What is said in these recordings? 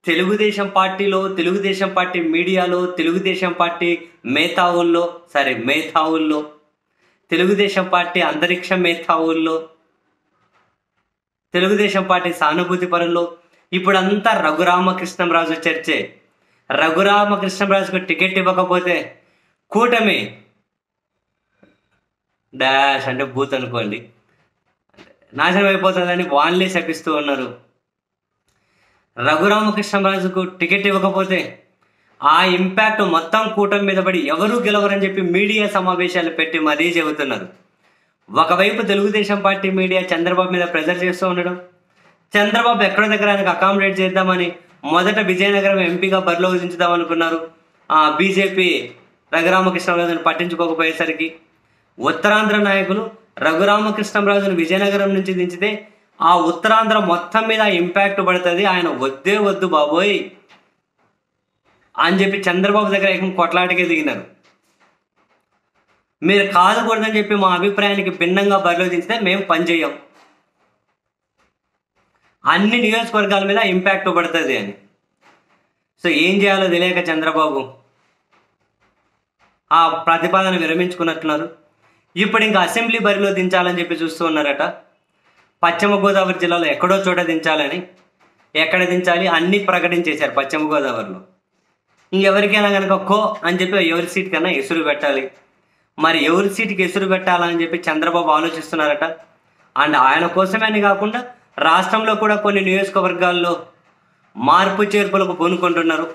తెలుగుదేశం పార్టీలో, తెలుగుదేశం పార్టీ మీడియాలో, తెలుగుదేశం పార్టీ మేధావుల్లో, తెలుగుదేశం పార్టీ అంతరిక్ష మేధావుల్లో, తెలుగుదేశం పార్టీ సానుభూతి పరుల్లో ఇప్పుడంతా రఘురామకృష్ణంరాజు చర్చే. రఘురామకృష్ణంరాజుకు టికెట్ ఇవ్వకపోతే కూటమి డాష్ అంటే బూత్ అనుకోండి నాశనం అయిపోతుందని వాళ్ళే శపిస్తూ ఉన్నారు. రఘురామకృష్ణంరాజుకు టికెట్ ఇవ్వకపోతే ఆ ఇంపాక్ట్ మొత్తం కూటమి మీద పడి ఎవరూ గెలవరని చెప్పి మీడియా సమావేశాలు పెట్టి మరీ చెబుతున్నారు. ఒకవైపు తెలుగుదేశం పార్టీ మీడియా చంద్రబాబు మీద ప్రెజర్ చేస్తూ ఉండడం, చంద్రబాబు ఎక్కడో దగ్గర ఆయనకు అకామిడేట్ చేద్దామని మొదట విజయనగరం ఎంపీగా బరిలో దించుదాం అనుకున్నారు. బీజేపీ రఘురామకృష్ణంరాజును పట్టించుకోకపోయేసరికి ఉత్తరాంధ్ర నాయకులు రఘురామకృష్ణంరాజును విజయనగరం నుంచి దించితే ఆ ఉత్తరాంధ్ర మొత్తం మీద ఇంపాక్ట్ పడుతుంది, ఆయన వద్దు బాబోయ్ అని చెప్పి చంద్రబాబు దగ్గర ఏకం కొట్లాటకే దిగినారు. మీరు కాదుకూడదని చెప్పి మా అభిప్రాయానికి భిన్నంగా బరిలో దించితే మేము పనిచేయం, అన్ని నియోజకవర్గాల మీద ఇంపాక్ట్ పడుతుంది అని. సో ఏం చేయాలో తెలియక చంద్రబాబు ఆ ప్రతిపాదన విరమించుకున్నట్టున్నారు. ఇప్పుడు ఇంకా అసెంబ్లీ బరిలో దించాలని చెప్పి చూస్తూ ఉన్నారట. పశ్చిమ గోదావరి జిల్లాలో ఎక్కడో చోట దించాలని, ఎక్కడ దించాలి అన్నీ ప్రకటించేశారు పశ్చిమ గోదావరిలో. ఇంకెవరికైనా కనుక అని చెప్పి ఎవరి సీట్ కన్నా ఎసురు పెట్టాలి. మరి ఎవరి సీటుకి ఎసురు పెట్టాలని చెప్పి చంద్రబాబు ఆలోచిస్తున్నారట. అండ్ ఆయన కోసమే అని కాకుండా రాష్ట్రంలో కూడా కొన్ని నియోజకవర్గాల్లో మార్పు చేర్పులకు పూనుకుంటున్నారు.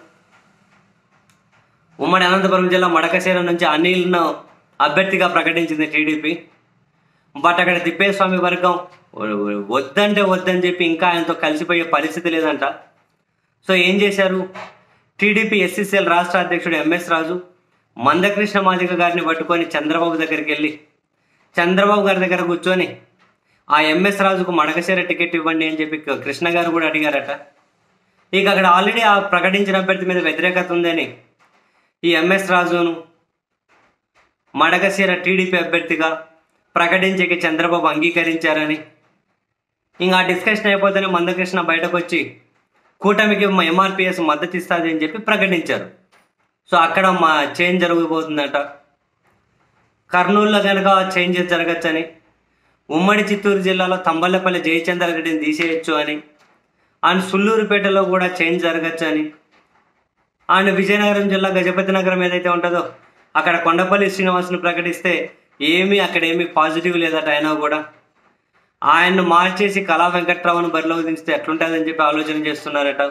ఉమ్మడి అనంతపురం జిల్లా మడకశిర నుంచి అనిల్ను అభ్యర్థిగా ప్రకటించింది టీడీపీ. బట్ అక్కడ తిప్పేస్వామి వర్గం వద్దని చెప్పి ఇంకా ఆయనతో కలిసిపోయే పరిస్థితి లేదంట. సో ఏం చేశారు, టీడీపీ ఎస్సీసీఎల్ రాష్ట్ర అధ్యక్షుడు ఎంఎస్ రాజు మందకృష్ణ మాదిగ గారిని పట్టుకొని చంద్రబాబు దగ్గరికి వెళ్ళి చంద్రబాబు గారి దగ్గర కూర్చొని ఆ ఎంఎస్ రాజుకు మడకశిర టికెట్ ఇవ్వండి అని చెప్పి కృష్ణ గారు కూడా అడిగారట. ఇక అక్కడ ఆల్రెడీ ఆ ప్రకటించిన అభ్యర్థి మీద వ్యతిరేకత ఉందని ఈ ఎంఎస్ రాజును మడకశిర టీడీపీ అభ్యర్థిగా ప్రకటించేకి చంద్రబాబు అంగీకరించారని, ఇంకా ఆ డిస్కషన్ అయిపోతేనే మందకృష్ణ బయటకు వచ్చి కూటమికి ఎంఆర్పిఎస్ మద్దతు ఇస్తుంది అని చెప్పి ప్రకటించారు. సో అక్కడ చేంజ్ జరగబోతుందట. కర్నూలులో కనుక చేంజెస్ జరగచ్చని, ఉమ్మడి చిత్తూరు జిల్లాలో తంబలపల్లి జయచంద్ర రెడ్డిని తీసేయచ్చు అని, అండ్ సుల్లూరుపేటలో కూడా చేంజ్ జరగచ్చు అని, అండ్ విజయనగరం జిల్లా గజపతి నగరం ఏదైతే ఉంటుందో అక్కడ కొండపల్లి శ్రీనివాసును ప్రకటిస్తే అక్కడేమీ పాజిటివ్ లేదట. అయినా కూడా ఆయన్ను మార్చేసి కళా వెంకట్రావును బరిలోకి దించితే ఎట్లుంటుందని చెప్పి ఆలోచన చేస్తున్నారట.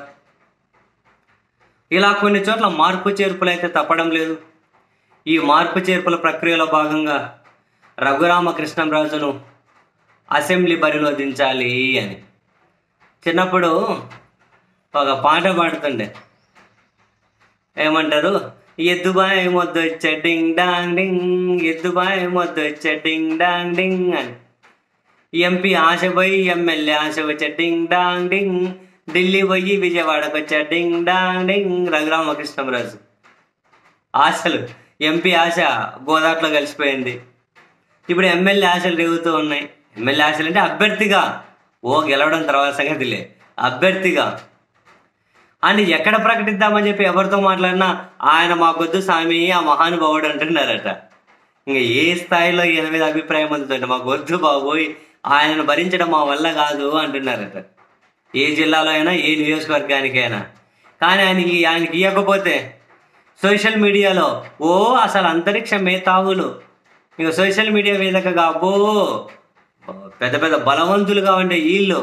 ఇలా కొన్ని చోట్ల మార్పు చేర్పులు అయితే తప్పడం లేదు. ఈ మార్పు చేర్పుల ప్రక్రియలో భాగంగా రఘురామకృష్ణంరాజును అసెంబ్లీ బరిలో దించాలి అని చిన్నప్పుడు ఒక పాట పాడుతుండే. ఏమంటారు, ఎద్దుబాయ్ మొద్దొచ్చే డింగ్ డాంగ్ డింగ్, ఎద్దుబాయ్ మొద్దొచ్చే డింగ్ డాంగ్ డింగ్ అని. ఎంపీ ఆశ పోయి ఎమ్మెల్యే ఆశ వచ్చే డింగ్ డాంగ్ డింగ్, ఢిల్లీ పోయి విజయవాడకు వచ్చే డింగ్ డాంగ్ డింగ్. రఘురామకృష్ణంరాజు ఆశలు, ఎంపీ ఆశ గోదాట్లో కలిసిపోయింది. ఇప్పుడు ఎమ్మెల్యే ఆశలు రేగుతూ ఉన్నాయి. ఎమ్మెల్యే ఆశలు అంటే అభ్యర్థిగా, గెలవడం తర్వాత సంగతిలే, అభ్యర్థిగా. అని ఎక్కడ ప్రకటిద్దామని చెప్పి ఎవరితో మాట్లాడినా ఆయన మాకొద్దు స్వామి ఆ మహానుభావుడు అంటున్నారట. ఇంకా ఏ స్థాయిలో ఈయన మీద అభిప్రాయం ఉందంటే మాకు వద్దు బాబోయ్, ఆయనను భరించడం మా వల్ల కాదు అంటున్నారట. ఏ జిల్లాలో అయినా, ఏ నియోజకవర్గానికైనా. కానీ ఆయనకి ఇవ్వకపోతే సోషల్ మీడియాలో అసలు అంతరిక్ష మేధావులు ఇంకా సోషల్ మీడియా వేదికగా పెద్ద పెద్ద బలవంతులుగా ఉండే వీళ్ళు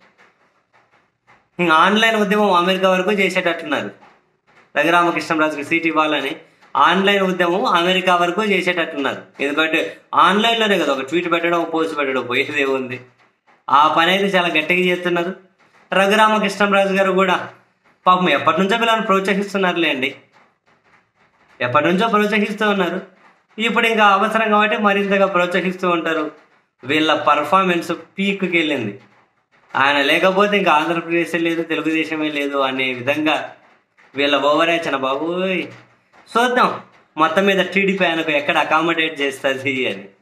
ఇంకా ఆన్లైన్ ఉద్యమం అమెరికా వరకు చేసేటట్టున్నారు. రఘురామకృష్ణంరాజుకి సీట్ ఇవ్వాలని ఆన్లైన్ ఉద్యమం అమెరికా వరకు చేసేటట్టున్నారు. ఎందుకంటే ఆన్లైన్లోనే కదా ఒక ట్వీట్ పెట్టడం, పోస్ట్ పెట్టడం, పోయేదే ఉంది. ఆ పని అయితే చాలా గట్టిగా చేస్తున్నారు. రఘురామకృష్ణంరాజు గారు కూడా పాపం ఎప్పటి నుంచో వీళ్ళని ప్రోత్సహిస్తున్నారులేండి, ఎప్పటి నుంచో ప్రోత్సహిస్తూ ఉన్నారు. ఇప్పుడు ఇంకా అవసరం కాబట్టి మరింతగా ప్రోత్సహిస్తూ ఉంటారు. వీళ్ళ పర్ఫార్మెన్స్ పీక్కి వెళ్ళింది. ఆయన లేకపోతే ఇంకా ఆంధ్రప్రదేశ్ లేదు, తెలుగుదేశమే లేదు అనే విధంగా వీళ్ళ ఓవర్ యాక్షన్. బాబోయ్ చూద్దాం మొత్తం మీద టీడీపీ ఆయనకు ఎక్కడ అకామిడేట్ చేస్తుంది అని.